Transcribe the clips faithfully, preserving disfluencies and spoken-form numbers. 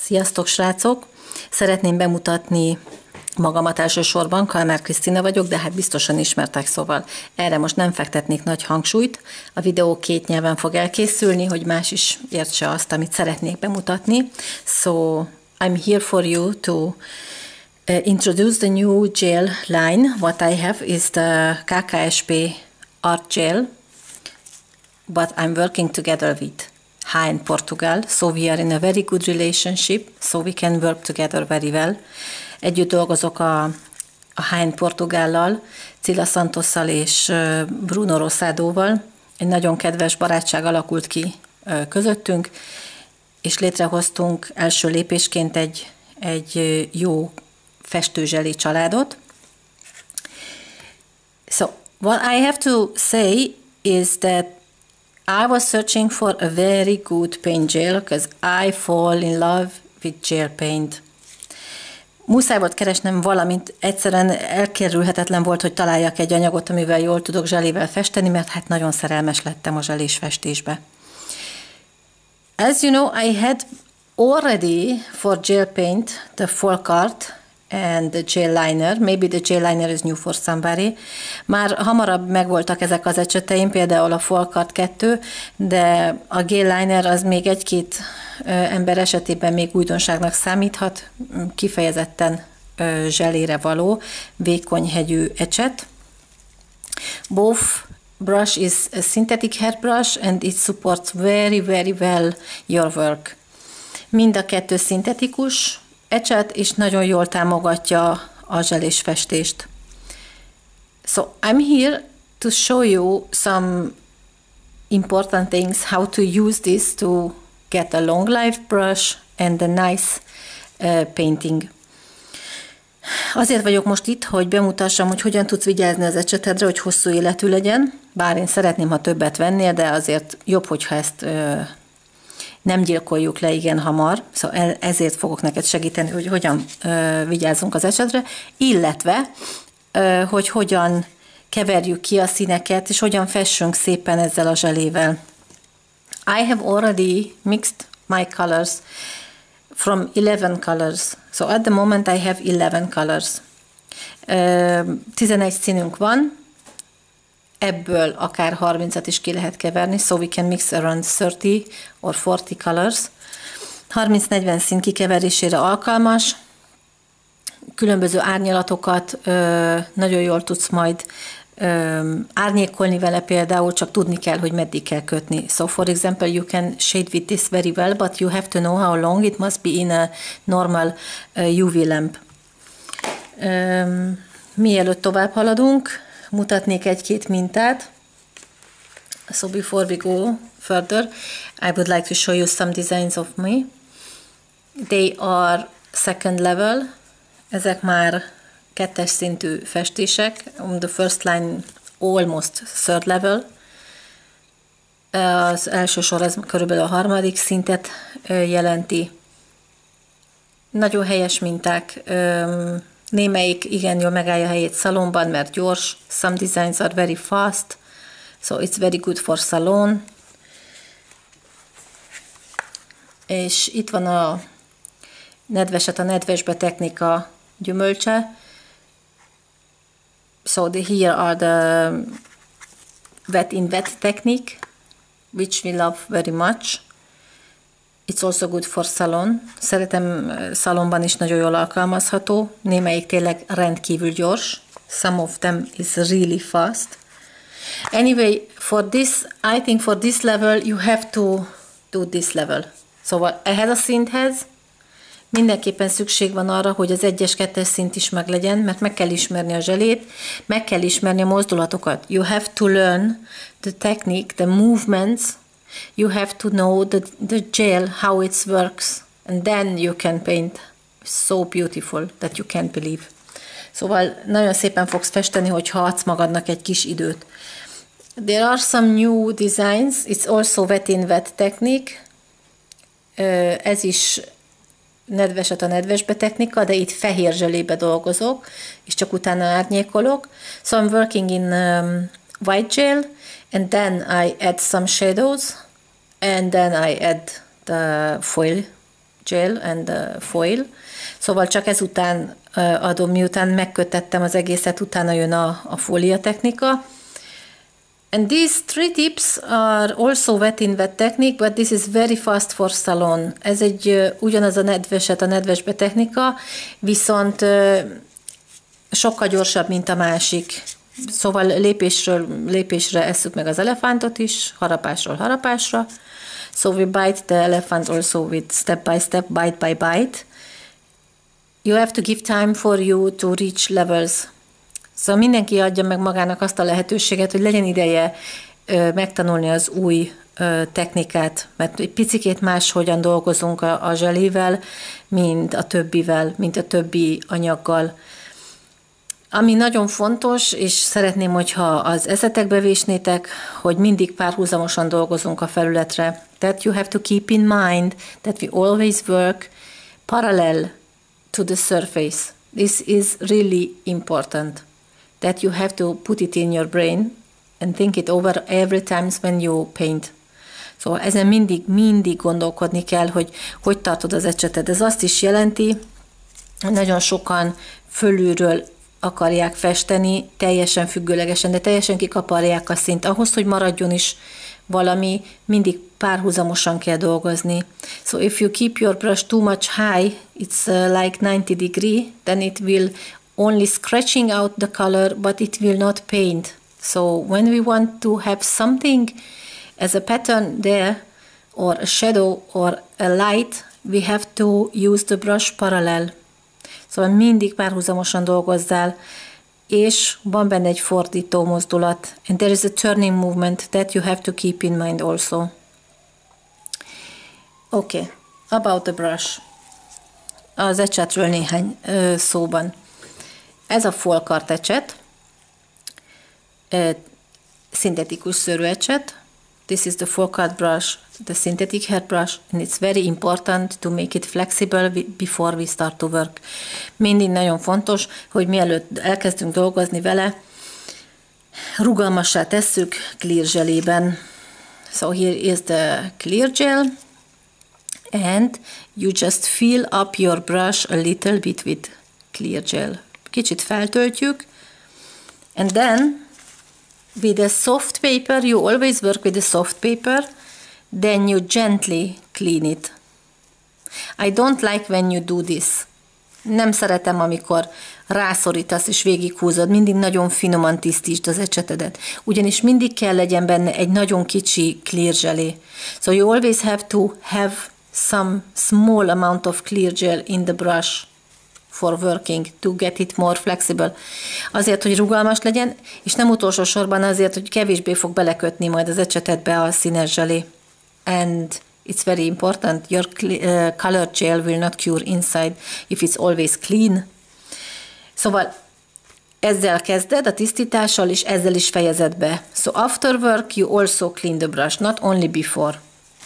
Sziasztok, srácok! Szeretném bemutatni magamat elsősorban, Kalmár Krisztina vagyok, de hát biztosan ismertek, szóval erre most nem fektetnék nagy hangsúlyt. A videó két nyelven fog elkészülni, hogy más is értse azt, amit szeretnék bemutatni. So, I'm here for you to uh, introduce the new gel line. What I have is the K K S P Art Gel, but I'm working together with in Portugal, so we are in a very good relationship, so we can work together very well. Együtt dolgozok a, a in Portugállal, Cilla Santosszal és Bruno Rosszádóval. Egy nagyon kedves barátság alakult ki közöttünk, és létrehoztunk első lépésként egy, egy jó festőzseli családot. So, what I have to say is that I was searching for a very good paint gel because I fall in love with gel paint. Muszáj volt keresnem valamint, egyszerűen elkerülhetetlen volt, hogy találjak egy anyagot, amivel jól tudok zselével festeni, mert hát nagyon szerelmes lettem a zselés festésbe. As you know, I had already for gel paint the folk art and the gel liner. Maybe the gel liner is new for somebody. Már hamarabb megvoltak ezek az ecseteim, például a folk art kettő, de a gel liner az még egy-két ember esetében még újdonságnak számíthat, kifejezetten zselére való, vékony hegyű ecset. Both brush is a synthetic hair brush and it supports very, very well your work. Mind a kettő szintetikus ecset, és nagyon jól támogatja a zselés festést. So I'm here to show you some important things, how to use this to get a long life brush and a nice uh, painting. Azért vagyok most itt, hogy bemutassam, hogy hogyan tudsz vigyázni az ecsetedre, hogy hosszú életű legyen, bár én szeretném, ha többet vennél, de azért jobb, hogyha ezt uh, nem gyilkoljuk le igen hamar, szóval ezért fogok neked segíteni, hogy hogyan uh, vigyázzunk az ecsetre, illetve, uh, hogy hogyan keverjük ki a színeket, és hogyan fessünk szépen ezzel a zselével. I have already mixed my colors from eleven colors. So at the moment I have eleven colors. Uh, tizenegy színünk van, ebből akár harmincat is ki lehet keverni, so we can mix around thirty or forty colors. harminc-negyven szín kikeverésére alkalmas, különböző árnyalatokat ö, nagyon jól tudsz majd ö, árnyékolni vele, például csak tudni kell, hogy meddig kell kötni. So for example, you can shade with this very well, but you have to know how long it must be in a normal uh, U V lamp. Ö, mielőtt tovább haladunk, mutatnék egy-két mintát. So before we go further, I would like to show you some designs of me. They are second level. Ezek már kettes szintű festések. On the first line almost third level. Az első sor ez körülbelül a harmadik szintet jelenti. Nagyon helyes minták. Némelyik igen jól megállja a helyét szalonban, mert gyors. Some designs are very fast, so it's very good for salon. És itt van a nedveset a nedvesbe technika gyümölcse. So the, here are the wet in wet technique, which we love very much. It's also good for salon. Szeretem, szalonban is nagyon jól alkalmazható. Némelyik tényleg rendkívül gyors. Some of them is really fast. Anyway, for this, I think for this level, you have to do this level. Szóval ehhez a szinthez mindenképpen szükség van arra, hogy az egyes, kettes szint is meglegyen, mert meg kell ismerni a zselét, meg kell ismerni a mozdulatokat. You have to learn the technique, the movements. You have to know the, the gel, how it works, and then you can paint so beautiful that you can't believe. Szóval nagyon szépen fogsz festeni, hogyha adsz magadnak egy kis időt. There are some new designs. It's also wet in wet technique. Ez is nedveset a nedvesbe technika, de itt fehér zselébe dolgozok, és csak utána árnyékolok. So I'm working in um, white gel, and then I add some shadows, and then I add the foil gel and uh, foil. Szóval csak ezután uh, adom, miután megkötettem az egészet, utána jön a, a fólia technika. And these three tips are also wet in wet technique, but this is very fast for salon. Ez egy uh, ugyanaz a nedveset, a nedvesbe technika, viszont uh, sokkal gyorsabb, mint a másik. Szóval lépésről lépésre esszük meg az elefántot is, harapásról harapásra. So we bite the elephant also with step by step, bite by bite. You have to give time for you to reach levels. Szóval mindenki adja meg magának azt a lehetőséget, hogy legyen ideje ö, megtanulni az új ö, technikát, mert egy picikét máshogyan dolgozunk a, a zselével, mint a többivel, mint a többi anyaggal. Ami nagyon fontos, és szeretném, hogyha az eszetekbe vésnétek, hogy mindig párhuzamosan dolgozunk a felületre. That you have to keep in mind that we always work parallel to the surface. This is really important. That you have to put it in your brain and think it over every time when you paint. Szóval ezen mindig, mindig gondolkodni kell, hogy hogy tartod az ecseted. Ez azt is jelenti, hogy nagyon sokan fölülről akarják festeni, teljesen függőlegesen, de teljesen kikaparják a szint. Ahhoz, hogy maradjon is valami, mindig párhuzamosan kell dolgozni. So if you keep your brush too much high, it's uh, like ninety degree, then it will only scratching out the color, but it will not paint. So when we want to have something as a pattern there, or a shadow, or a light, we have to use the brush parallel. Szóval mindig párhuzamosan dolgozzál, és van benne egy fordító mozdulat. And there is a turning movement that you have to keep in mind also. Okay, about the brush. Az ecsetről néhány ö, szóban. Ez a folkart ecset, ö, szintetikus szőrű ecset. This is the folk art brush, the synthetic hair brush, and it's very important to make it flexible before we start to work. Mindig nagyon fontos, hogy mielőtt elkezdünk dolgozni vele, rugalmassá tesszük clear gelében. So here is the clear gel, and you just fill up your brush a little bit with clear gel. Kicsit feltöltjük, and then with a soft paper, you always work with a soft paper, then you gently clean it. I don't like when you do this. Nem szeretem, amikor rászorítasz és végighúzod, mindig nagyon finoman tisztítsd az ecsetedet. Ugyanis mindig kell legyen benne egy nagyon kicsi clear gelé. So you always have to have some small amount of clear gel in the brush for working, to get it more flexible. Azért, hogy rugalmas legyen, és nem utolsó sorban azért, hogy kevésbé fog belekötni majd az ecsetedbe a színes zselé. And it's very important, your uh, color gel will not cure inside if it's always clean. Szóval ezzel kezded a tisztítással, és ezzel is fejezed be. So after work you also clean the brush, not only before.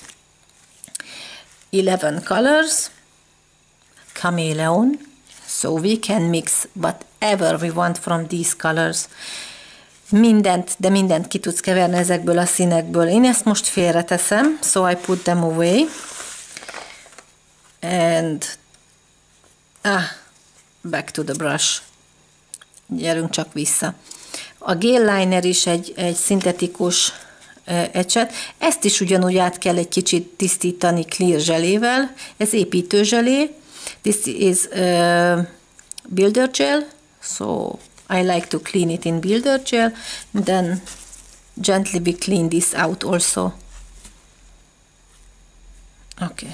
eleven colors, Chameleon. So we can mix whatever we want from these colors. Mindent, de mindent ki tudsz keverni ezekből a színekből. Én ezt most félreteszem, so I put them away. And ah, back to the brush. Gyerünk csak vissza. A gel liner is egy, egy szintetikus uh, ecset. Ezt is ugyanúgy át kell egy kicsit tisztítani clear zselével. Ez építő zselé. This is uh, builder gel, so I like to clean it in builder gel, and then gently we clean this out also. Okay.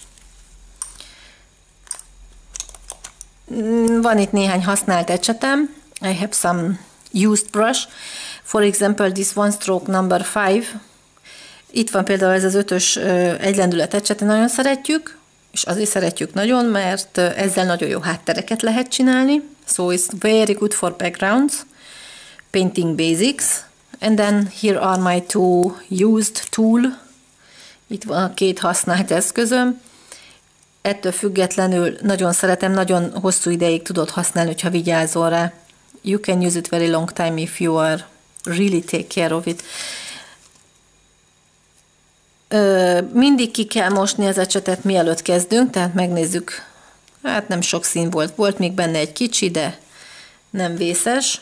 Van itt néhány használt ecsetem. I have some used brush. For example, this one stroke number five. Itt van például ez az ötös uh, egylendület ecset, nagyon szeretjük. És azért szeretjük nagyon, mert ezzel nagyon jó háttereket lehet csinálni. So it's very good for backgrounds, painting basics. And then here are my two used tool. Itt van a két használt eszközöm. Ettől függetlenül nagyon szeretem, nagyon hosszú ideig tudod használni, hogyha vigyázol rá. You can use it very long time if you are really take care of it. Ö, mindig ki kell mosni az ecsetet, mielőtt kezdünk, tehát megnézzük. Hát nem sok szín volt. Volt még benne egy kicsi, de nem vészes.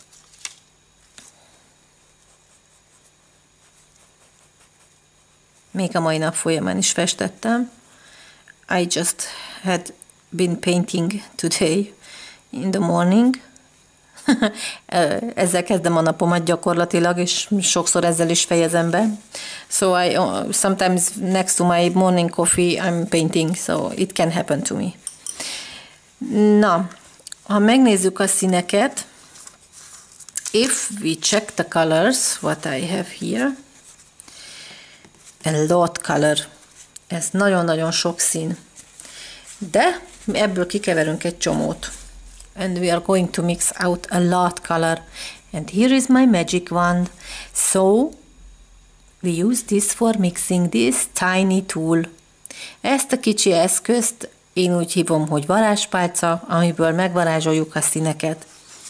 Még a mai nap folyamán is festettem. I just had been painting today in the morning. Ezzel kezdem a napomat gyakorlatilag, és sokszor ezzel is fejezem be. So I sometimes next to my morning coffee I'm painting, so it can happen to me. Na, ha megnézzük a színeket, if we check the colors, what I have here, a lot color. Ez nagyon-nagyon sok szín. De ebből kikeverünk egy csomót. And we are going to mix out a lot color. And here is my magic wand. So we use this for mixing this tiny tool. Ezt a kicsi eszközt én úgy hívom, hogy varázspálca, amiből megvarázsoljuk a színeket.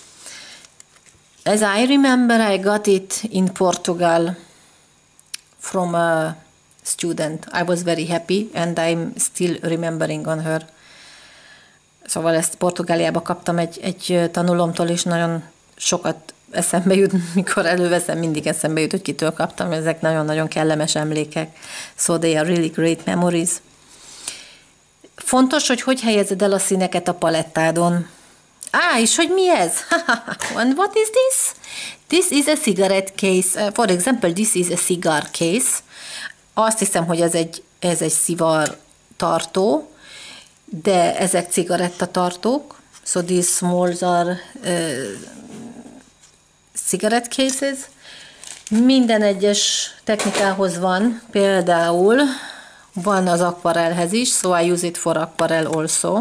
As I remember, I got it in Portugal from a student. I was very happy, and I'm still remembering on her. Szóval ezt Portugáliába kaptam egy, egy tanulomtól, és nagyon sokat eszembe jut, mikor előveszem, mindig eszembe jut, hogy kitől kaptam. Ezek nagyon-nagyon kellemes emlékek. So they are really great memories. Fontos, hogy hogy helyezed el a színeket a palettádon. Á, és hogy mi ez? And what is this? This is a cigarette case. For example, this is a cigar case. Azt hiszem, hogy ez egy, ez egy szivar tartó, de ezek cigarettatartók. So these smalls are uh, cigarette cases. Minden egyes technikához van, például van az akvarelhez is, so I use it for aquarel also.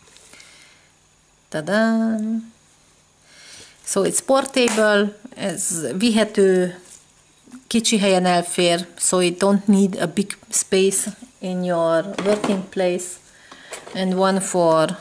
Tadám! So it's portable, ez vihető, kicsi helyen elfér, so you don't need a big space in your working place. And one for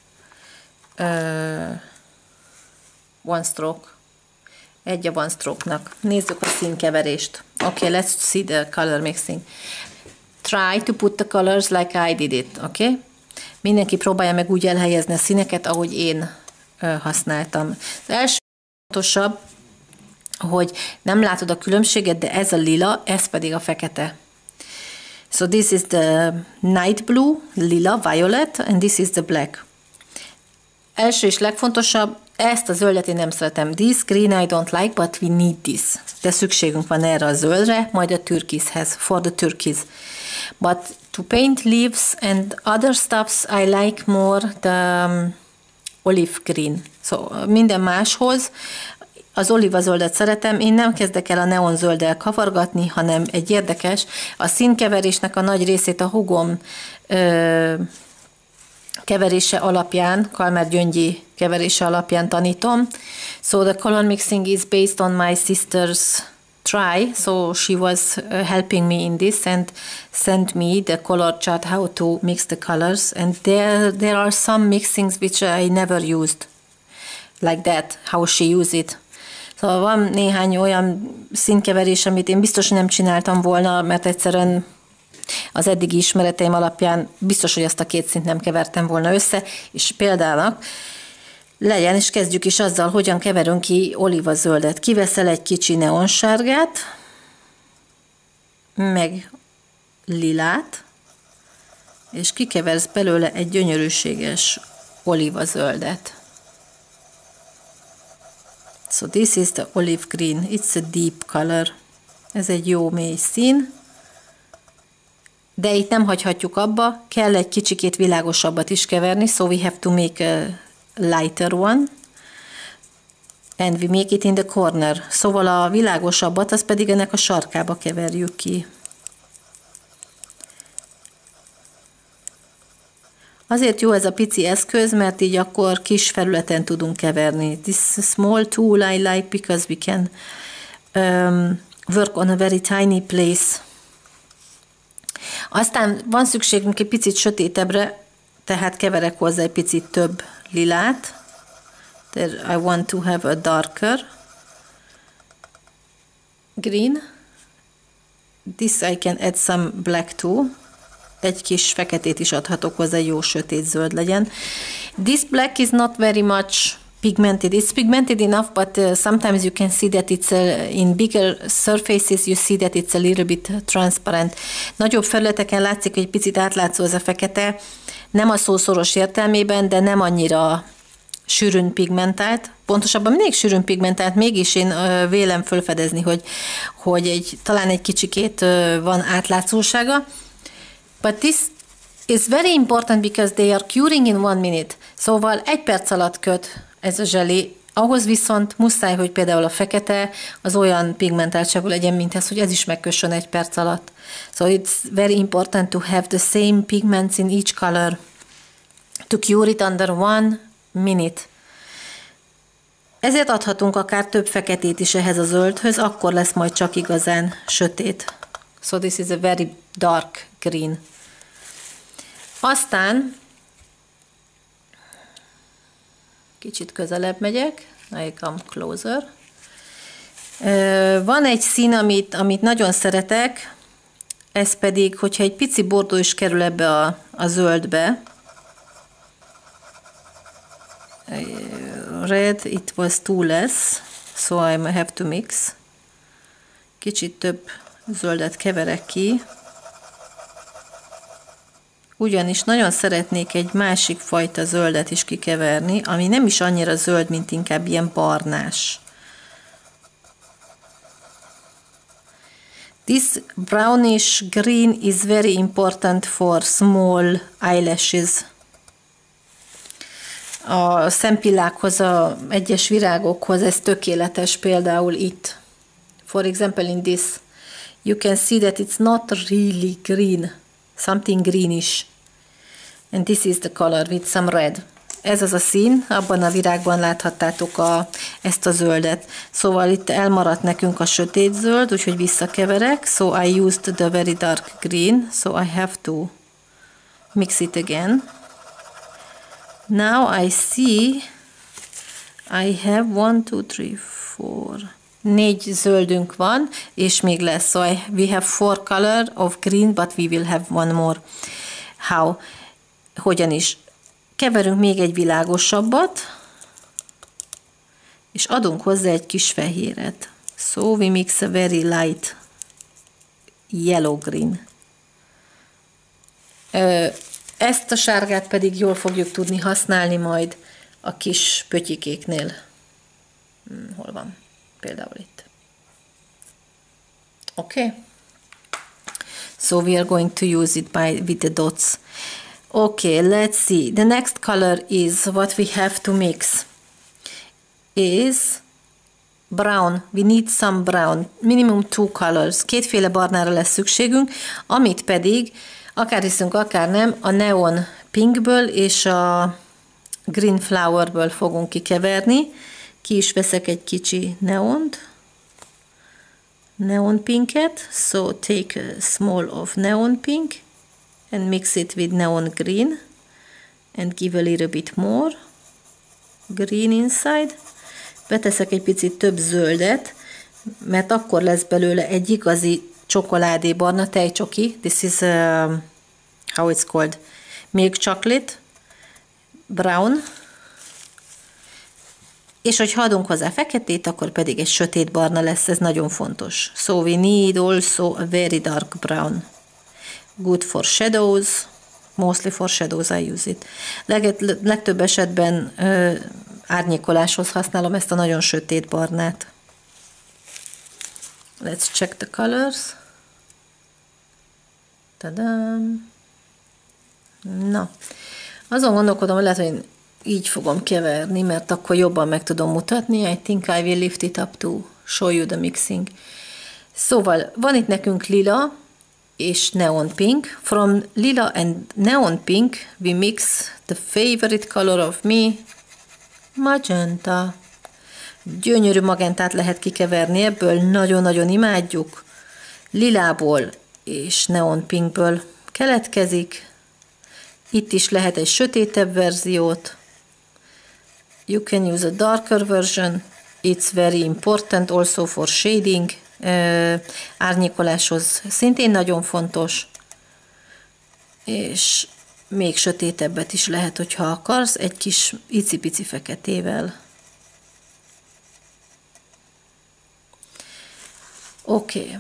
uh, one stroke. Egy a one stroke-nak. Nézzük a színkeverést. Okay, let's see the color mixing. Try to put the colors like I did it, okay? Mindenki próbálja meg úgy elhelyezni a színeket, ahogy én uh, használtam. Az első fontosabb, hogy nem látod a különbséget, de ez a lila, ez pedig a fekete. So this is the night blue, lila, violet, and this is the black. Első és legfontosabb, ezt a zöldet én nem szeretem. This green I don't like, but we need this. De szükségünk van erre a zöldre, majd a türkizhez, for the turquoise. But to paint leaves and other stuffs, I like more the um, olive green. So minden máshoz az olívazöldet szeretem, én nem kezdek el a neonzölddel kavargatni, hanem egy érdekes, a színkeverésnek a nagy részét a hugom ö, keverése alapján, Kalmár Gyöngyi keverése alapján tanítom. So the color mixing is based on my sister's try, so she was helping me in this and sent me the color chart, how to mix the colors, and there, there are some mixings which I never used, like that, how she used it. Szóval van néhány olyan színkeverés, amit én biztos nem csináltam volna, mert egyszerűen az eddigi ismereteim alapján biztos, hogy azt a két színt nem kevertem volna össze, és példának legyen, és kezdjük is azzal, hogyan keverünk ki olívazöldet. Kiveszel egy kicsi neonsárgát, meg lilát, és kikeversz belőle egy gyönyörűséges olívazöldet. So this is the olive green. It's a deep color. Ez egy jó mély szín. De itt nem hagyhatjuk abba, kell egy kicsikét világosabbat is keverni, so we have to make a lighter one. And we make it in the corner. Szóval a világosabbat, az pedig ennek a sarkába keverjük ki. Azért jó ez a pici eszköz, mert így akkor kis felületen tudunk keverni. This small tool I like because we can um, work on a very tiny place. Aztán van szükségünk egy picit sötétebbre, tehát keverek hozzá egy picit több lilát. There I want to have a darker green. this I can add some black too. Egy kis feketét is adhatok hozzá, jó sötét zöld legyen. This black is not very much pigmented. It's pigmented enough, but uh, sometimes you can see that it's uh, in bigger surfaces, you see that it's a little bit transparent. Nagyobb felületeken látszik, hogy egy picit átlátszó ez a fekete. Nem a szó szoros értelmében, de nem annyira sűrűn pigmentált. Pontosabban mindig sűrűn pigmentált, mégis én uh, vélem fölfedezni, hogy, hogy egy, talán egy kicsikét uh, van átlátszósága. But this is very important because they are curing in one minute. Szóval egy perc alatt köt ez a zselé, ahhoz viszont muszáj, hogy például a fekete az olyan pigmentáltságú legyen, mint ez, hogy ez is megkössön egy perc alatt. So it's very important to have the same pigments in each color to cure it under one minute. Ezért adhatunk akár több feketét is ehhez a zöldhöz, akkor lesz majd csak igazán sötét. So this is a very dark green. Aztán kicsit közelebb megyek, I come closer. Van egy szín, amit, amit nagyon szeretek, ez pedig, hogyha egy pici bordó is kerül ebbe a, a zöldbe. Red, it was too less, so I have to mix. Kicsit több zöldet keverek ki. Ugyanis nagyon szeretnék egy másik fajta zöldet is kikeverni, ami nem is annyira zöld, mint inkább ilyen barnás. This brownish green is very important for small eyelashes. A szempillákhoz, az egyes virágokhoz ez tökéletes, például itt. For example, in this, you can see that it's not really green. Something greenish. And this is the color with some red. Ez az a szín, abban a virágban láthattátok a, ezt a zöldet. Szóval itt elmaradt nekünk a sötét zöld, úgyhogy visszakeverek. So I used the very dark green, so I have to mix it again. Now I see I have one, two, three, four. Négy zöldünk van, és még lesz. So I, we have four color of green, but we will have one more. How? Hogyan is? Keverünk még egy világosabbat, és adunk hozzá egy kis fehéret. So we mix a very light yellow green. Ezt a sárgát pedig jól fogjuk tudni használni majd a kis pötyikéknél. Hmm, hol van? Például itt. Okay. So we are going to use it by with the dots. Okay, let's see. The next color is what we have to mix. Is brown. We need some brown. Minimum two colors. Kétféle barnára lesz szükségünk, amit pedig akár hiszünk, akár nem, a neon pinkből és a green flowerből fogunk kikeverni. Ki is veszek egy kicsi neont. Neon pinket. So take a small of neon pink and mix it with neon green and give a little bit more green inside. Beteszek egy picit több zöldet, mert akkor lesz belőle egy igazi csokoládébarna tejcsoki. This is uh, how it's called, milk chocolate brown. És hogyha adunk hozzá feketét, akkor pedig egy sötét barna lesz, ez nagyon fontos. So we need also a very dark brown. Good for shadows, mostly for shadows I use it. Leg- legtöbb esetben uh, árnyékoláshoz használom ezt a nagyon sötét barnát. Let's check the colors. Tadam! Na, azon gondolkodom, hogy lehet, hogy így fogom keverni, mert akkor jobban meg tudom mutatni. I think I will lift it up to show you the mixing. Szóval van itt nekünk lila és neon pink. From lila and neon pink we mix the favorite color of me, magenta. Gyönyörű magentát lehet kikeverni ebből, nagyon-nagyon imádjuk. Lilából és neon pinkből keletkezik. Itt is lehet egy sötétebb verziót. You can use a darker version. It's very important also for shading. ö, árnyékoláshoz szintén nagyon fontos, és még sötétebbet is lehet, hogyha akarsz, egy kis icipici feketével. Oké. Okay.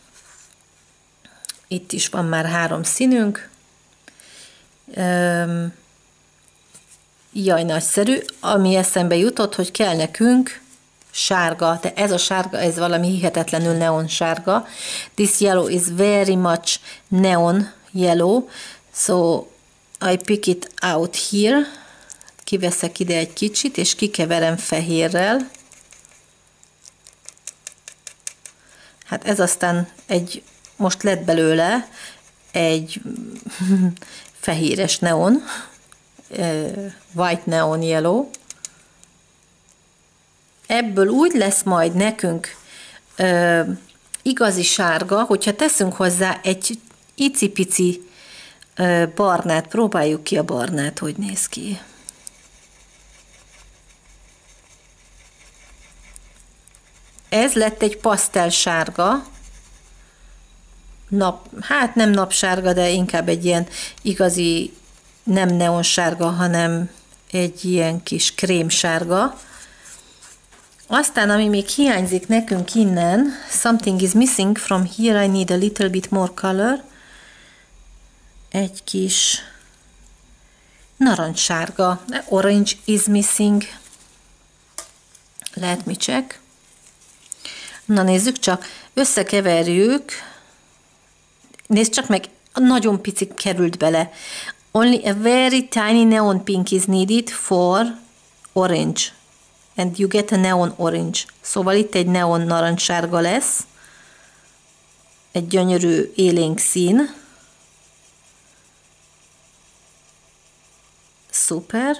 Itt is van már három színünk. Üm, jaj, nagyszerű. Ami eszembe jutott, hogy kell nekünk sárga, de ez a sárga, ez valami hihetetlenül neon sárga. This yellow is very much neon yellow, so I pick it out here. Kiveszek ide egy kicsit, és kikeverem fehérrel. Hát ez aztán egy, most lett belőle egy fehéres neon, white neon yellow. Ebből úgy lesz majd nekünk ö, igazi sárga, hogyha teszünk hozzá egy icipici ö, barnát, próbáljuk ki a barnát, hogy néz ki. Ez lett egy pasztel sárga, nap, hát nem napsárga, de inkább egy ilyen igazi, nem neon sárga, hanem egy ilyen kis krémsárga. Aztán, ami még hiányzik nekünk innen, something is missing from here, I need a little bit more color. Egy kis narancssárga, orange is missing. Let me check. Na nézzük csak, összekeverjük. Nézd csak meg, nagyon pici került bele. Only a very tiny neon pink is needed for orange. And you get a neon orange. Szóval itt egy neon narancssárga lesz. Egy gyönyörű élénk szín. Szuper.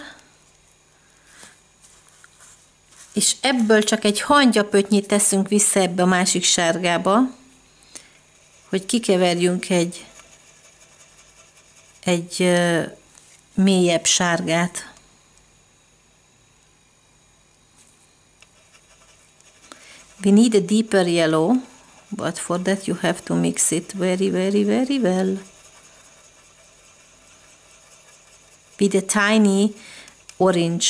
És ebből csak egy hangyapötnyit teszünk vissza ebbe a másik sárgába, hogy kikeverjünk egy, egy uh, mélyebb sárgát. We need a deeper yellow, but for that you have to mix it very, very, very well. With a tiny orange.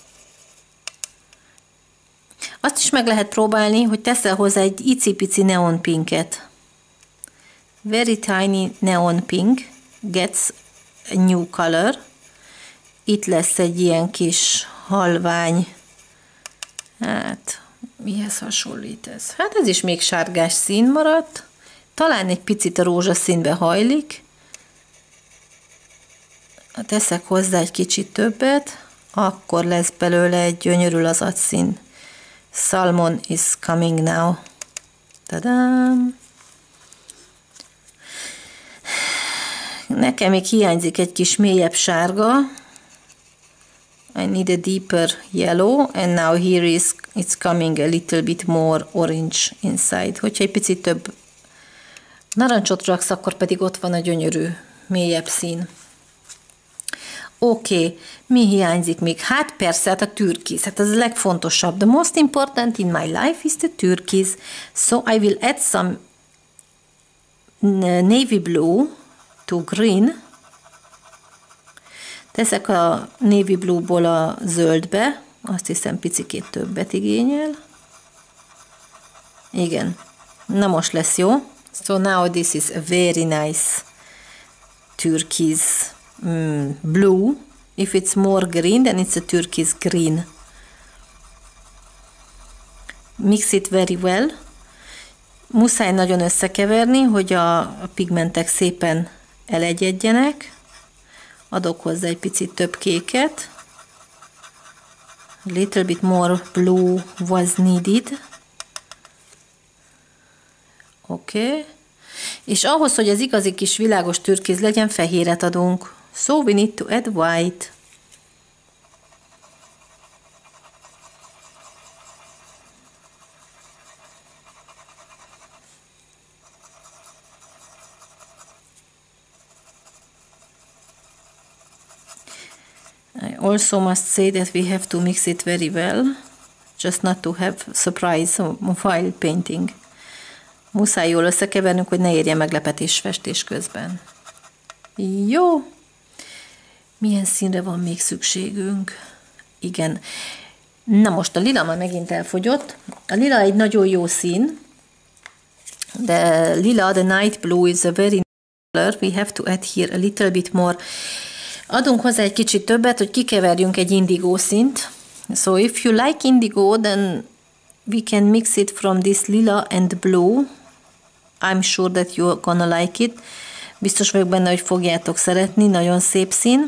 Azt is meg lehet próbálni, hogy teszel hozzá egy icipici neon pinket. Very tiny neon pink gets a new color. Itt lesz egy ilyen kis halvány, hát mihez hasonlít ez? Hát ez is még sárgás szín maradt. Talán egy picit a rózsaszínbe hajlik. Teszek hozzá egy kicsit többet, akkor lesz belőle egy gyönyörű lazatszín. Salmon is coming now. Tadám! Nekem még hiányzik egy kis mélyebb sárga. I need a deeper yellow, and now here is it's coming a little bit more orange inside. Hogyha egy picit több narancsot raksz, akkor pedig ott van a gyönyörű, mélyebb szín. Oké, okay. Mi hiányzik még? Hát persze, hát a türkiz, hát ez a legfontosabb. The most important in my life is the turquoise. So I will add some navy blue to green. Teszek a navy blue-ból a zöldbe, azt hiszem picikét többet igényel. Igen, na most lesz jó. So now this is a very nice turquoise mm, blue. If it's more green, then it's a turquoise green. Mix it very well. Muszáj nagyon összekeverni, hogy a, a pigmentek szépen elegyedjenek. Adok hozzá egy picit több kéket. A little bit more blue was needed. Oké. Okay. És ahhoz, hogy az igazi kis világos türkiz legyen, fehéret adunk. So we need to add white. I also must say that we have to mix it very well, just not to have surprise while painting. muszáj jól összekevernünk, hogy ne érje meglepetés festés közben. Jó. Milyen színre van még szükségünk? Igen. Na most a lila már megint elfogyott. A lila egy nagyon jó szín, de lila, the night blue is a very color. We have to add here a little bit more. Adunk hozzá egy kicsit többet, hogy kikeverjünk egy indigó színt. So if you like indigo, then we can mix it from this lila and blue. I'm sure that you're gonna like it. Biztos vagyok benne, hogy fogjátok szeretni, nagyon szép szín.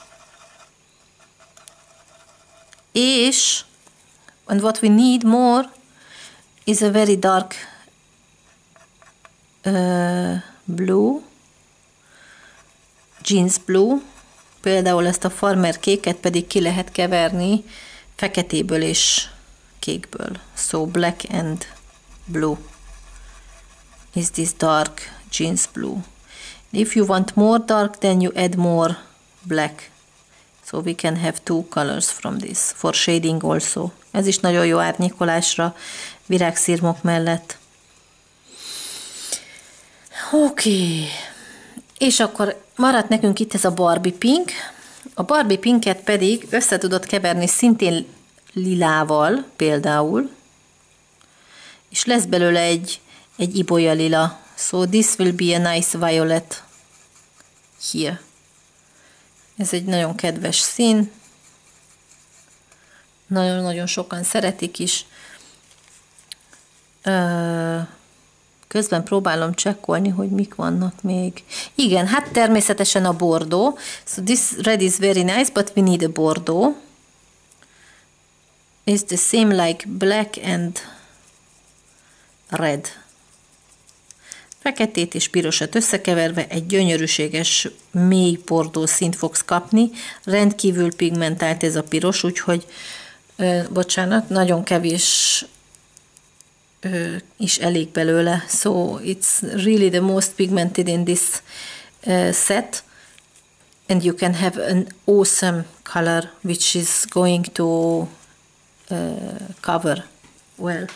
És, and what we need more is a very dark uh, blue, jeans blue. Például ezt a farmer kéket pedig ki lehet keverni feketéből és kékből. So black and blue is this dark jeans blue. If you want more dark, then you add more black. So we can have two colors from this for shading also. Ez is nagyon jó árnyékolásra virágszirmok mellett. Oké. Okay. És akkor maradt nekünk itt ez a Barbie pink. A Barbie pinket pedig össze tudod keverni szintén lilával például. És lesz belőle egy, egy ibolya lila. So this will be a nice violet here. Ez egy nagyon kedves szín. Nagyon-nagyon sokan szeretik is. Közben próbálom csekkolni, hogy mik vannak még. Igen, hát természetesen a bordó. So this red is very nice, but we need a bordó. It's the same like black and red. Feketét és pirosat összekeverve egy gyönyörűséges mély bordó színt fogsz kapni. Rendkívül pigmentált ez a piros, úgyhogy ö, bocsánat, nagyon kevés ö, is elég belőle. So it's really the most pigmented in this uh, set. And you can have an awesome color which is going to uh, cover well.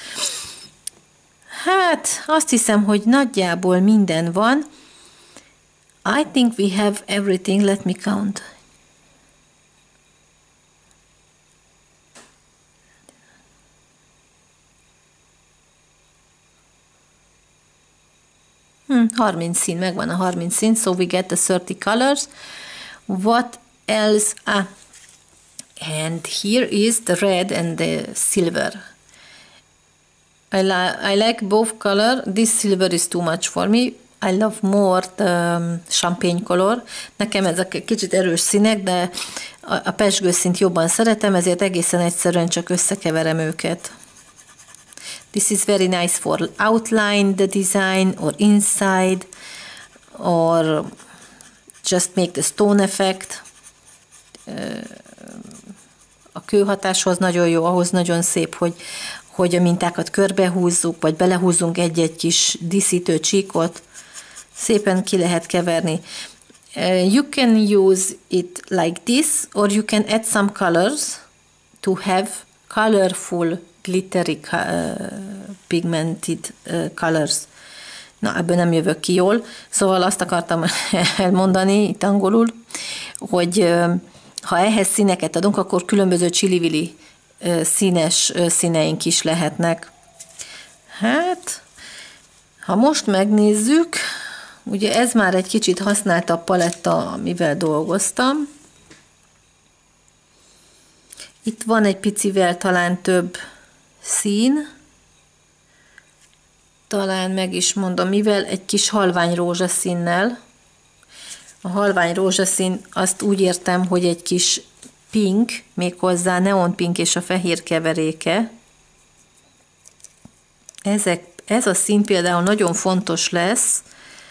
Hát, azt hiszem, hogy nagyjából minden van. I think we have everything. Let me count. Hmm, harminc szín, megvan a harminc szín, so we get the thirty colors. What else? Ah, and here is the red and the silver. I, li I like both color. This silver is too much for me. I love more the um, champagne color. Nekem ezek kicsit erős színek, de a, a pezsgő színt jobban szeretem, ezért egészen egyszerűen csak összekeverem őket. This is very nice for outline the design or inside or just make the stone effect. A kőhatáshoz nagyon jó, ahhoz nagyon szép, hogy hogy a mintákat körbehúzzuk, vagy belehúzzunk egy-egy kis díszítő csíkot, szépen ki lehet keverni. Uh, you can use it like this, or you can add some colors to have colorful, glittery, uh, pigmented uh, colors. Na, ebből nem jövök ki jól. Szóval azt akartam elmondani itt angolul, hogy uh, ha ehhez színeket adunk, akkor különböző csili-vili színes színeink is lehetnek. Hát, ha most megnézzük, ugye ez már egy kicsit használtabb paletta, amivel dolgoztam. Itt van egy picivel talán több szín. Talán meg is mondom, mivel egy kis halvány rózsaszínnel. A halvány rózsaszín, azt úgy értem, hogy egy kis pink, méghozzá neon pink és a fehér keveréke. Ezek, ez a szín például nagyon fontos lesz.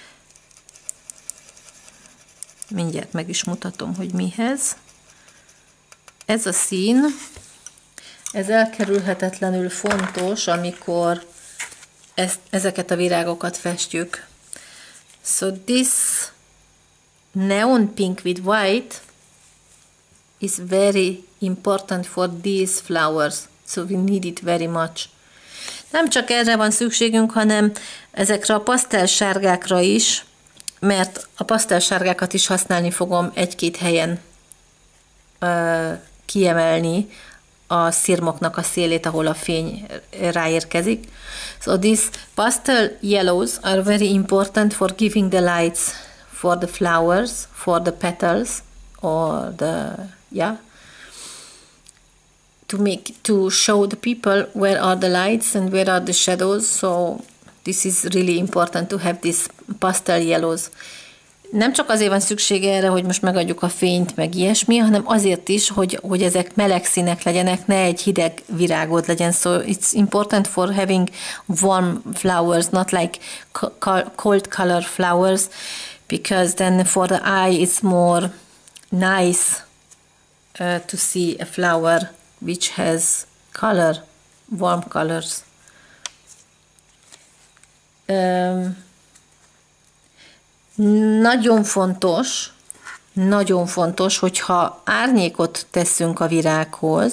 Mindjárt meg is mutatom, hogy mihez. Ez a szín, ez elkerülhetetlenül fontos, amikor ezt, ezeket a virágokat festjük. So this neon pink with white is very important for these flowers, so we need it very much. Nem csak erre van szükségünk, hanem ezekre a pasztelsárgákra is, mert a pasztelsárgákat is használni fogom egy-két helyen ö, kiemelni a szirmoknak a szélét, ahol a fény ráérkezik. So these pastel yellows are very important for giving the lights for the flowers, for the petals, or the, yeah, to make, to show the people where are the lights and where are the shadows. So this is really important to have these pastel yellows. Nem csak azért van szüksége erre, hogy most megadjuk a fényt, meg ilyesmi, hanem azért is, hogy, hogy ezek meleg színek legyenek, ne egy hideg virágod legyen. So it's important for having warm flowers, not like cold color flowers, because then for the eye it's more nice uh, to see a flower which has color, warm colors. Um, Nagyon fontos, nagyon fontos, hogyha árnyékot teszünk a virághoz,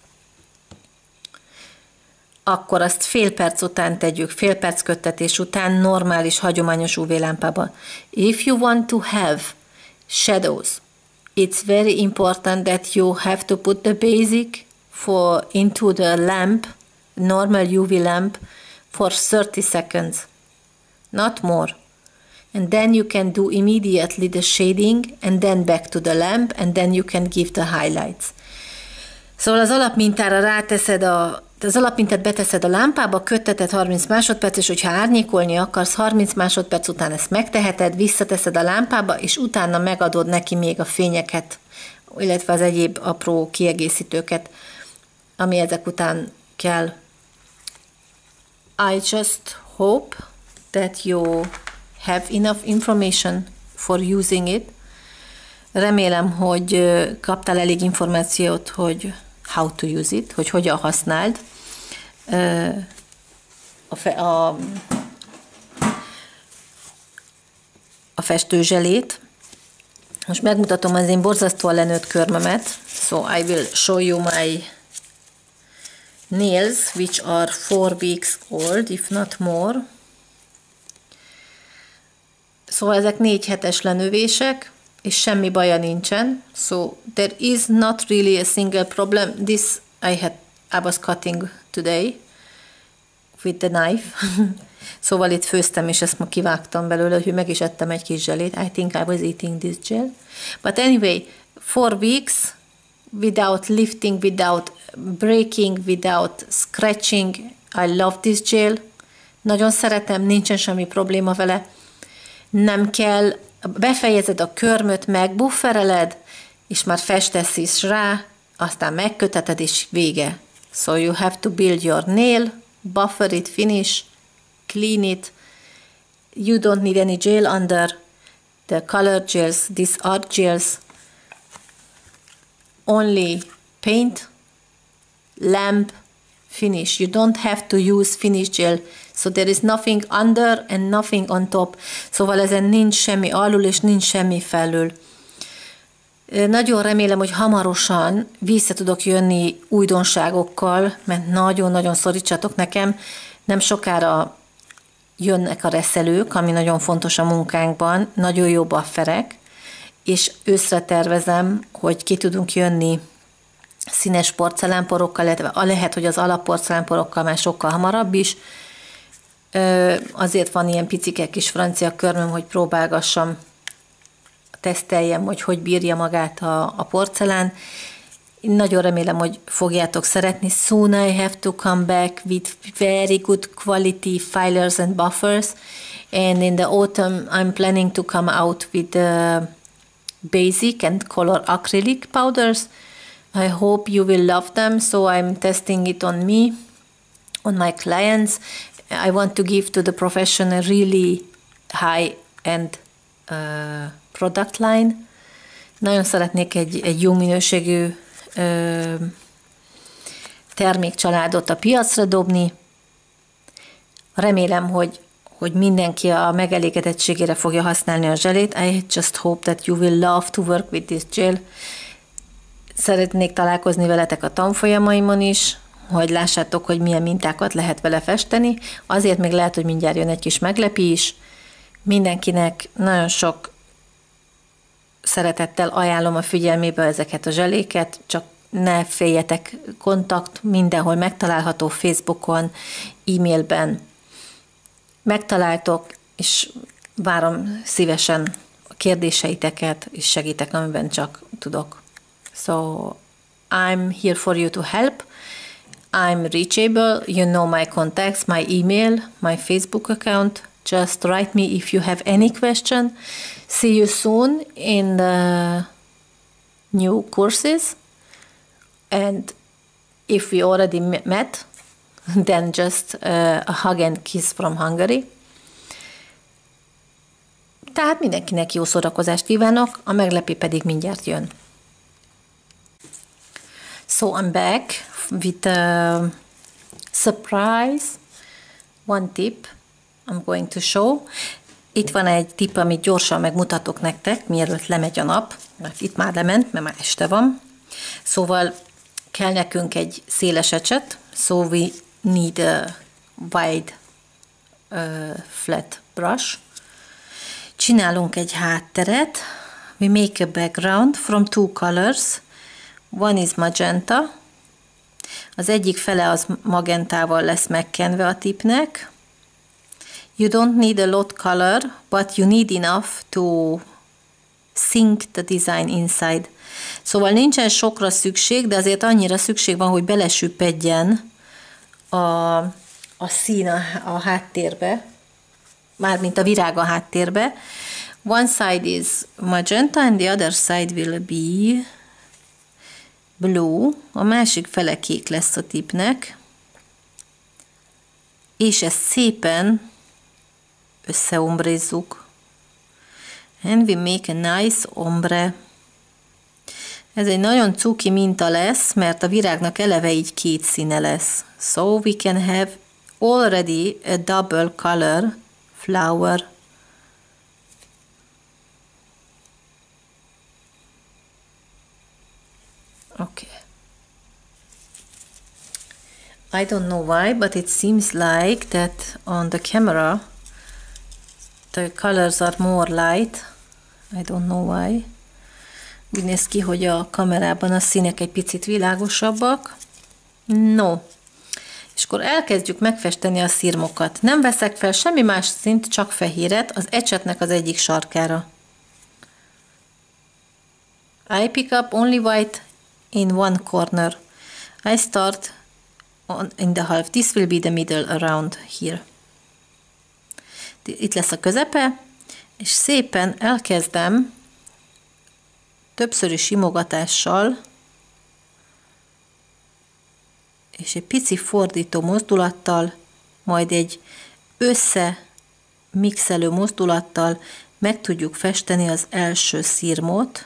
akkor azt fél perc után tegyük, fél perc köttetés után normális, hagyományos ú vé-lámpában. If you want to have shadows, it's very important that you have to put the basic for into the lamp, normal ú vé lamp, for thirty seconds, not more. And then you can do immediately the shading, and then back to the lamp, and then you can give the highlights. Szóval az alapmintára ráteszed a, az alapmintát beteszed a lámpába, kötteted harminc másodperc, és hogyha árnyékolni akarsz, harminc másodperc után ezt megteheted, visszateszed a lámpába, és utána megadod neki még a fényeket, illetve az egyéb apró kiegészítőket, ami ezek után kell. I just hope that you have enough information for using it. Remélem, hogy kaptál elég információt, hogy how to use it, hogy hogyan használd a, fe, a, a festőzselét. Most megmutatom az én borzasztóan lenőtt körmömet. So I will show you my nails, which are four weeks old, if not more. Szóval ezek négy hetes lenövések, és semmi baja nincsen. So there is not really a single problem. This I had, I was cutting today with the knife. Szóval itt főztem, és ezt ma kivágtam belőle, hogy meg is ettem egy kis zselét. I think I was eating this gel. But anyway, four weeks without lifting, without breaking, without scratching. I love this gel. Nagyon szeretem, nincsen semmi probléma vele. Nem kell, befejezed a körmöt, megbuffereled, és már festesz is rá, aztán megköteted, és vége. So you have to build your nail, buffer it, finish, clean it. You don't need any gel under the color gels, these art gels. Only paint, lamp, finish. You don't have to use finish gel. So there is nothing under and nothing on top. Szóval ezen nincs semmi alul, és nincs semmi felül. Nagyon remélem, hogy hamarosan vissza tudok jönni újdonságokkal, mert nagyon-nagyon szorítsatok nekem. Nem sokára jönnek a reszelők, ami nagyon fontos a munkánkban, nagyon jó bufferek, és őszre tervezem, hogy ki tudunk jönni színes porcelánporokkal, illetve lehet, hogy az alapporcelánporokkal már sokkal hamarabb is. Azért van ilyen picike kis francia körmöm, hogy próbálgassam, teszteljem, hogy hogy bírja magát a, a porcelán. Én nagyon remélem, hogy fogjátok szeretni. Soon I have to come back with very good quality filers and buffers, and in the autumn I'm planning to come out with the basic and color acrylic powders. I hope you will love them, so I'm testing it on me, on my clients. I want to give to the profession a really high-end uh, product line. Nagyon szeretnék egy, egy jó minőségű uh, termékcsaládot a piacra dobni. Remélem, hogy, hogy mindenki a megelégedettségére fogja használni a zselét. I just hope that you will love to work with this gel. Szeretnék találkozni veletek a tanfolyamaimon is, hogy lássátok, hogy milyen mintákat lehet vele festeni. Azért még lehet, hogy mindjárt jön egy kis meglepi is. Mindenkinek nagyon sok szeretettel ajánlom a figyelmébe ezeket a zseléket, csak ne féljetek, kontakt mindenhol megtalálható, Facebookon, e-mailben megtaláltok, és várom szívesen a kérdéseiteket, és segítek, amiben csak tudok. So, I'm here for you to help. I'm reachable. You know my contacts, my email, my Facebook account. Just write me if you have any question. See you soon in the new courses. And if we already met, then just uh, a hug and kiss from Hungary. Tehát mindenkinek jó szórakozást kívánok, a meglepi pedig mindjárt jön. So I'm back with a surprise, one tip I'm going to show. Itt van egy tipp, amit gyorsan megmutatok nektek, mielőtt lemegy a nap, mert itt már lement, mert már este van. Szóval kell nekünk egy széles ecset, so we need a wide uh, flat brush. Csinálunk egy hátteret, we make a background from two colors. One is magenta, az egyik fele az magentával lesz megkenve a tipnek. You don't need a lot color, but you need enough to sink the design inside. Szóval nincsen sokra szükség, de azért annyira szükség van, hogy belesüppedjen a, a szín a, a háttérbe, mármint a virág a háttérbe. One side is magenta, and the other side will be blue. A másik fele kék lesz a tipnek, és ezt szépen összeombrézzuk. And we make a nice ombre. Ez egy nagyon cuki minta lesz, mert a virágnak eleve így két színe lesz. So we can have already a double color flower. Okay. I don't know why, but it seems like that on the camera the colors are more light. I don't know why. Úgy néz ki, hogy a kamerában a színek egy picit világosabbak. No. És akkor elkezdjük megfesteni a szirmokat. Nem veszek fel semmi más színt, csak fehéret az ecsetnek az egyik sarkára. I pick up only white in one corner. I start on, in the half. This will be the middle around here. Itt lesz a közepe, és szépen elkezdem többszöri simogatással és egy pici fordító mozdulattal, majd egy összemixelő mozdulattal meg tudjuk festeni az első szirmot.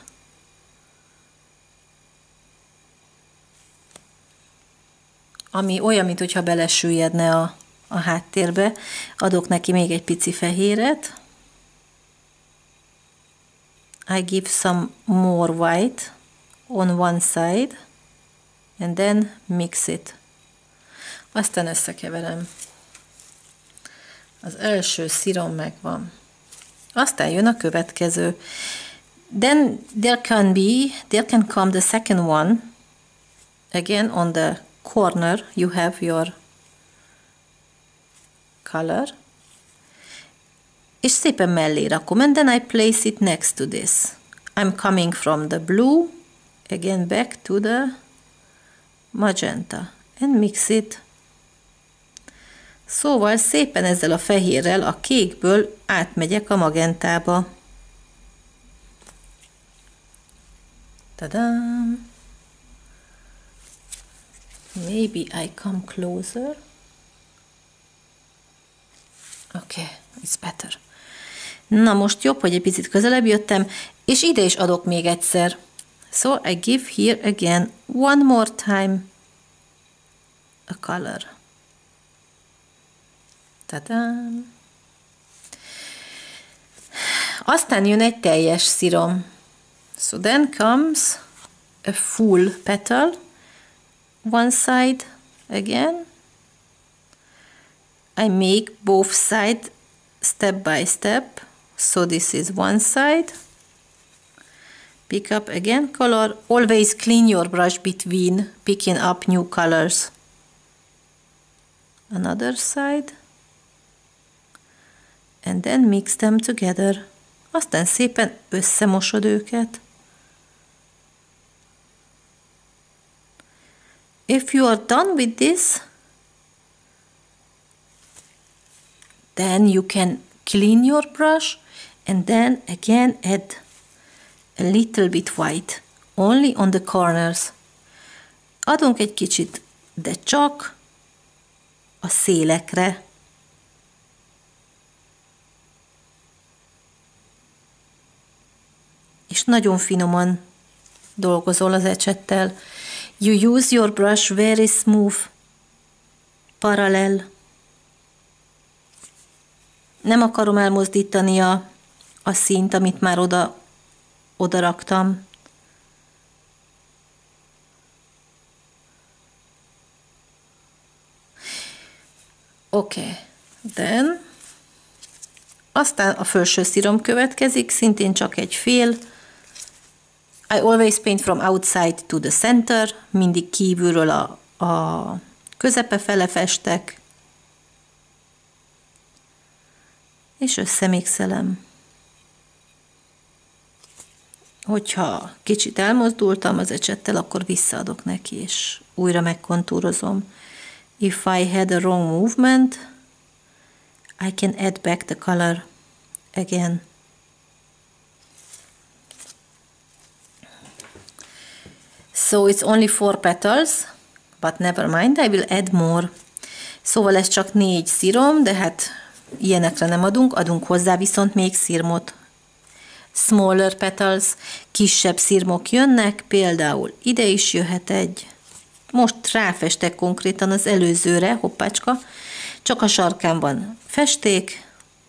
Ami olyan, mintha belesüllyedne a, a háttérbe. Adok neki még egy pici fehéret. I give some more white on one side, and then mix it. Aztán összekeverem. Az első szírom megvan. Aztán jön a következő. Then there can be, there can come the second one. Again on the corner you have your color. És szépen mellé rakom, and then I place it next to this. I'm coming from the blue, again back to the magenta, and mix it. Szóval szépen ezzel a fehérrel a kékből átmegyek a magentába. Tadám! Maybe I come closer. Okay, it's better. Na most jobb, hogy egy picit közelebb jöttem, és ide is adok még egyszer. So I give here again one more time a color. Tadám! Aztán jön egy teljes szírom. So then comes a full petal. One side, again. I make both sides step by step. So this is one side. Pick up again color. Always clean your brush between picking up new colors. Another side. And then mix them together. Aztán szépen összemosod őket. If you are done with this, then you can clean your brush and then again add a little bit white, only on the corners. Adunk egy kicsit, de csak a szélekre. És nagyon finoman dolgozol az ecsettel. You use your brush very smooth, parallel. Nem akarom elmozdítani a, a színt, amit már oda, oda raktam. Oké, okay. Then aztán a felső szírom következik, szintén csak egy fél. I always paint from outside to the center, mindig kívülről a, a közepe fele festek, és összemixelem. Hogyha kicsit elmozdultam az ecsettel, akkor visszaadok neki, és újra megkontúrozom. If I had a wrong movement, I can add back the color again. So it's only four petals, but never mind, I will add more. Szóval ez csak négy szírom, de hát ilyenekre nem adunk, adunk hozzá viszont még szirmot. Smaller petals, kisebb szirmok jönnek, például ide is jöhet egy. Most ráfestek konkrétan az előzőre, hoppácska, csak a sarkán van festék.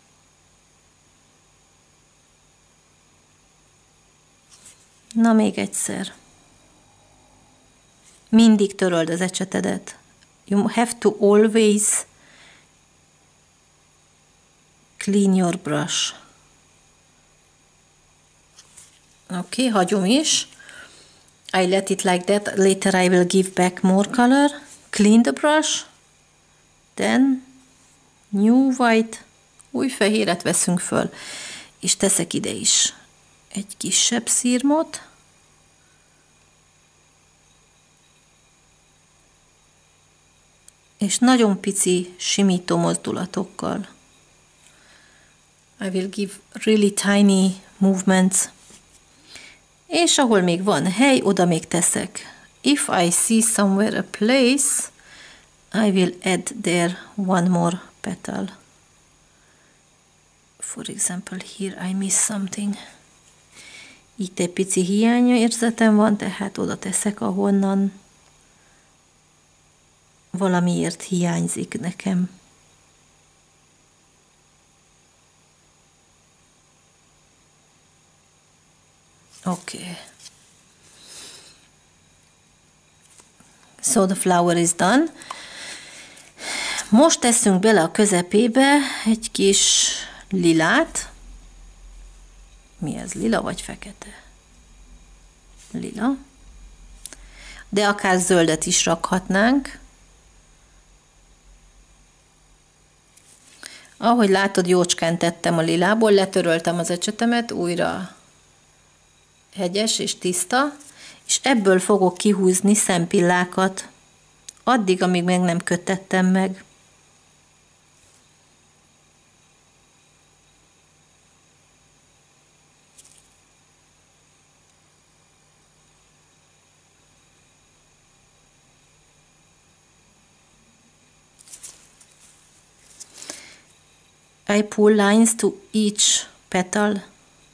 Na még egyszer. Mindig töröld az ecsetedet. You have to always clean your brush. Oké, okay, hagyom is. I let it like that. Later I will give back more color. Clean the brush. Then new white. Új fehéret veszünk föl. És teszek ide is egy kisebb szirmot. És nagyon pici simító mozdulatokkal. I will give really tiny movements. És ahol még van hely, oda még teszek. If I see somewhere a place, I will add there one more petal. For example, here I miss something. Itt egy pici hiányérzetem van, tehát oda teszek, ahonnan valamiért hiányzik nekem. Oké. Okay. So the flower is done. Most teszünk bele a közepébe egy kis lilát. Mi ez, lila vagy fekete? Lila. De akár zöldet is rakhatnánk. Ahogy látod, jócskán tettem a lilából, letöröltem az ecsetemet, újra hegyes és tiszta, és ebből fogok kihúzni szempillákat, addig, amíg még nem kötettem meg. I pull lines to each petal.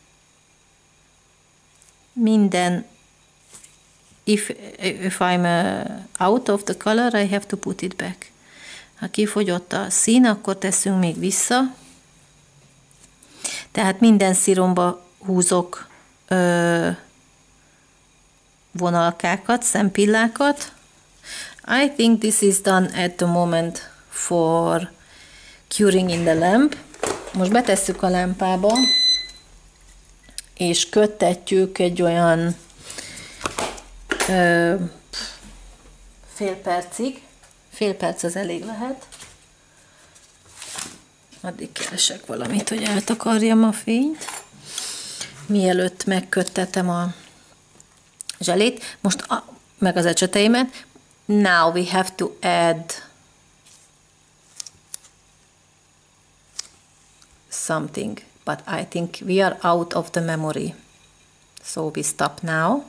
Minden, if, if I'm uh, out of the color, I have to put it back. Ha kifogyott a szín, akkor teszünk még vissza. Tehát minden sziromba húzok ö, vonalkákat, szempillákat. I think this is done at the moment for curing in the lamp. Most betesszük a lámpába, és köttetjük egy olyan ö, fél percig. Fél perc az elég lehet. Addig keresek valamit, hogy eltakarjam a fényt, mielőtt megköttetem a zselét. Most a, meg az ecseteimet. Now we have to add something, but I think we are out of the memory. So we stop now.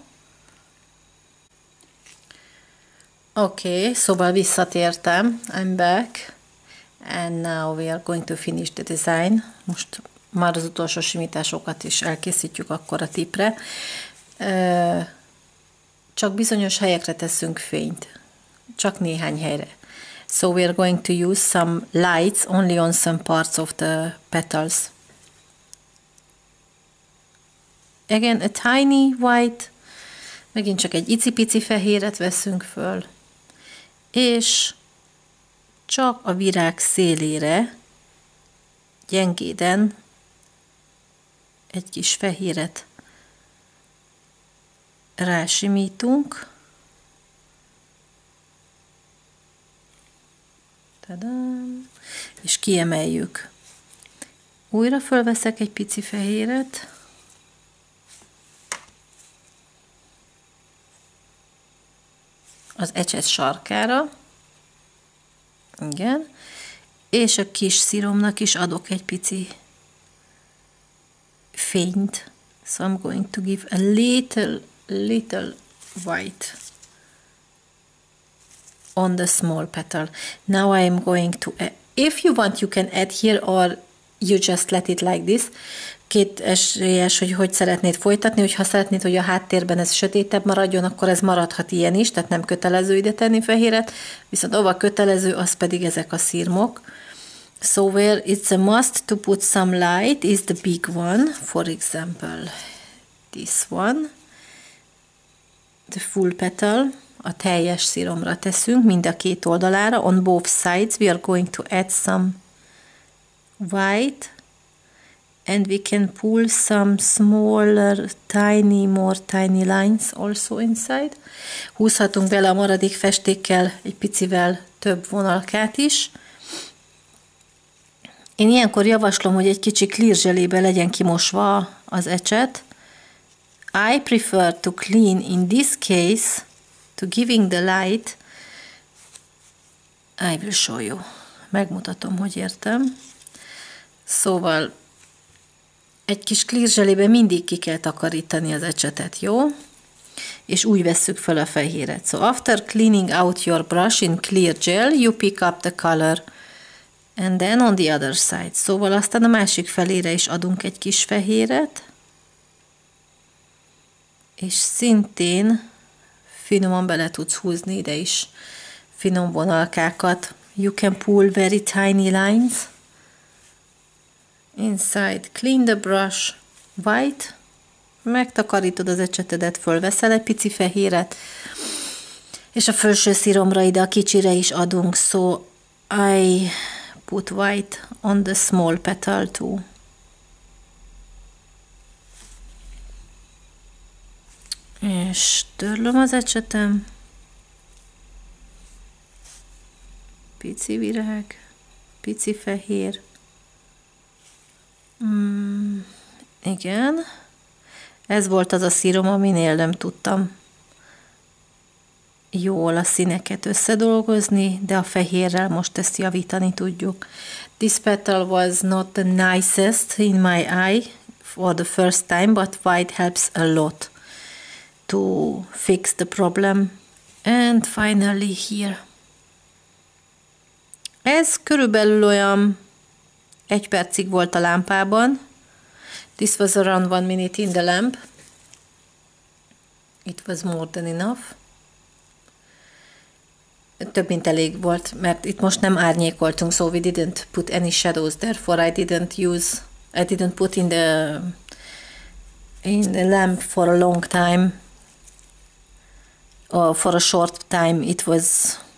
Oké, okay, szóval visszatértem. I'm back. And now we are going to finish the design. Most már az utolsó simításokat is elkészítjük akkor a tipre. Csak bizonyos helyekre teszünk fényt. Csak néhány helyre. So we are going to use some lights only on some parts of the petals. Again, a tiny white. Megint csak egy icipici fehéret veszünk föl. És csak a virág szélére gyengéden egy kis fehéret rásimítunk. Tadám! És kiemeljük. Újra fölveszek egy pici fehéret. Az ecset sarkára. Igen. És a kis sziromnak is adok egy pici fényt. So I'm going to give a little, little white on the small petal. Now I am going to add, if you want you can add here or you just let it like this. Két esélyes, hogy hogy szeretnéd folytatni, hogyha szeretnéd, hogy a háttérben ez sötétebb maradjon, akkor ez maradhat ilyen is, tehát nem kötelező ide tenni fehéret, viszont ahol kötelező, az pedig ezek a szirmok. So where it's a must to put some light is the big one, for example, this one, the full petal, a teljes sziromra teszünk, mind a két oldalára, on both sides we are going to add some white, and we can pull some smaller, tiny, more tiny lines also inside. Húzhatunk bele a maradék festékkel egy picivel több vonalkát is. Én ilyenkor javaslom, hogy egy kicsi clear zselébe legyen kimosva az ecset. I prefer to clean in this case, to giving the light. I will show you. Megmutatom, hogy értem. Szóval egy kis clear zselébe mindig ki kell takarítani az ecsetet, jó? És úgy vesszük fel a fehéret. So after cleaning out your brush in clear gel, you pick up the color. And then on the other side. Szóval aztán a másik felére is adunk egy kis fehéret. És szintén finoman bele tudsz húzni ide is finom vonalkákat. You can pull very tiny lines. Inside, clean the brush, white, megtakarítod az ecsetedet, fölveszel egy pici fehéret, és a felső sziromra ide a kicsire is adunk, so I put white on the small petal too. És törlöm az ecsetem, pici virág, pici fehér. Mm, igen, ez volt az a szírom, aminél nem tudtam jól a színeket összedolgozni, de a fehérrel most ezt javítani tudjuk. This petal was not the nicest in my eye for the first time, but white helps a lot to fix the problem. And finally here. Ez körülbelül olyan egy percig volt a lámpában. This was around one minute in the lamp. It was more than enough. Több mint elég volt, mert itt most nem árnyékoltunk, so we didn't put any shadows, therefore I didn't use, I didn't put in the in the lamp for a long time, or for a short time. It was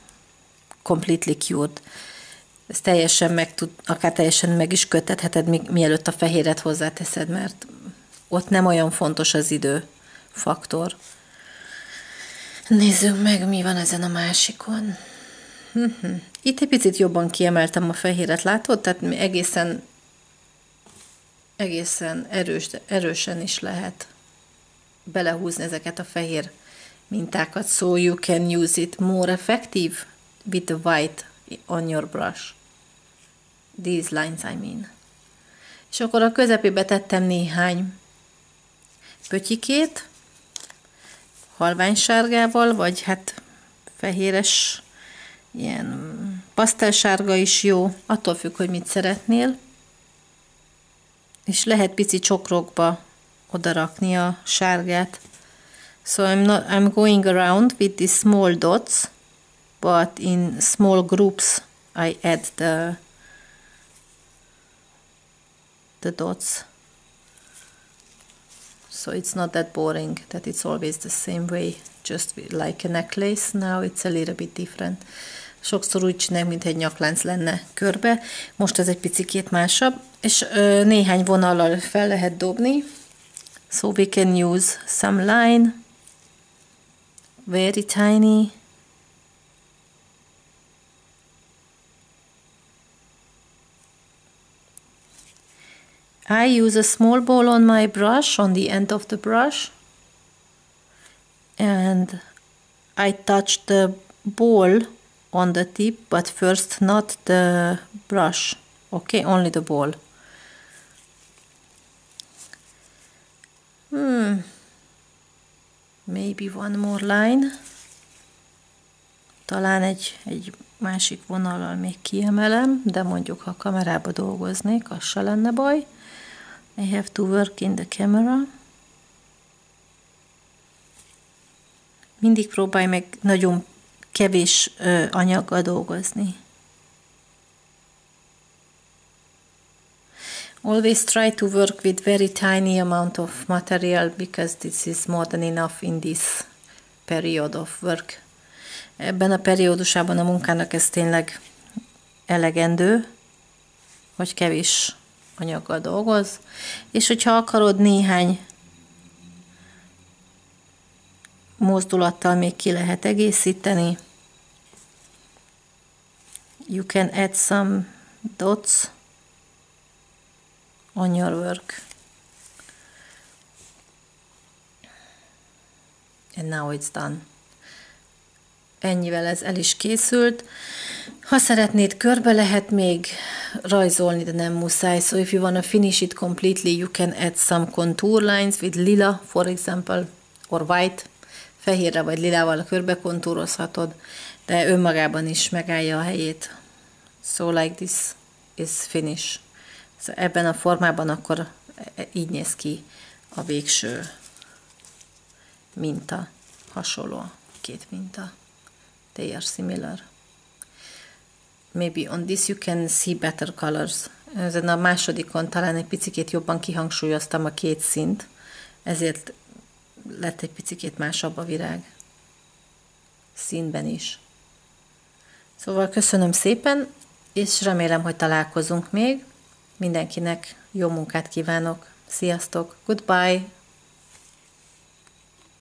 completely cured. Ez teljesen meg tud, akár teljesen meg is kötetheted, még mielőtt a fehéret hozzáteszed, mert ott nem olyan fontos az időfaktor. Nézzük meg, mi van ezen a másikon. Itt egy picit jobban kiemeltem a fehéret, látod? Tehát egészen, egészen erős, erősen is lehet belehúzni ezeket a fehér mintákat. So you can use it more effective with the white on your brush. These lines I mean. És akkor a közepébe tettem néhány pötyikét, halványsárgával, vagy hát fehéres, ilyen pasztelsárga is jó, attól függ, hogy mit szeretnél. És lehet pici csokrokba odarakni a sárgát. So I'm, not, I'm going around with these small dots, but in small groups I add the, the dots. So it's not that boring that it's always the same way, just like a necklace. Now it's a little bit different. Sokszor úgy csinálják, mint egy nyaklánc lenne körbe. Most ez egy picikét másabb, és ö, néhány vonallal fel lehet dobni. So we can use some line, very tiny. I use a small ball on my brush, on the end of the brush, and I touch the ball on the tip, but first not the brush, okay, only the ball. Hmm. Maybe one more line. Talán egy, egy másik vonallal még kiemelem, de mondjuk, ha kamerába dolgoznék, az se lenne baj. I have to work in the camera. Mindig próbálj meg nagyon kevés ö, anyaggal dolgozni. Always try to work with very tiny amount of material, because this is more than enough in this period of work. Ebben a periódusában a munkának ez tényleg elegendő, hogy kevés anyaggal dolgoz, és hogyha akarod, néhány mozdulattal még ki lehet egészíteni. You can add some dots on your work. And now it's done. Ennyivel ez el is készült. Ha szeretnéd, körbe lehet még rajzolni, de nem muszáj. So if you want to finish it completely, you can add some contour lines with lila, for example, or white. Fehérre vagy lilával körbe kontúrozhatod, de önmagában is megállja a helyét. So like this is finish. So ebben a formában akkor így néz ki a végső minta. Hasonló két minta. They are similar. Maybe on this you can see better colors. Ezen a másodikon talán egy picikét jobban kihangsúlyoztam a két színt, ezért lett egy picikét másabb a virág. Színben is. Szóval köszönöm szépen, és remélem, hogy találkozunk még. Mindenkinek jó munkát kívánok. Sziasztok! Goodbye!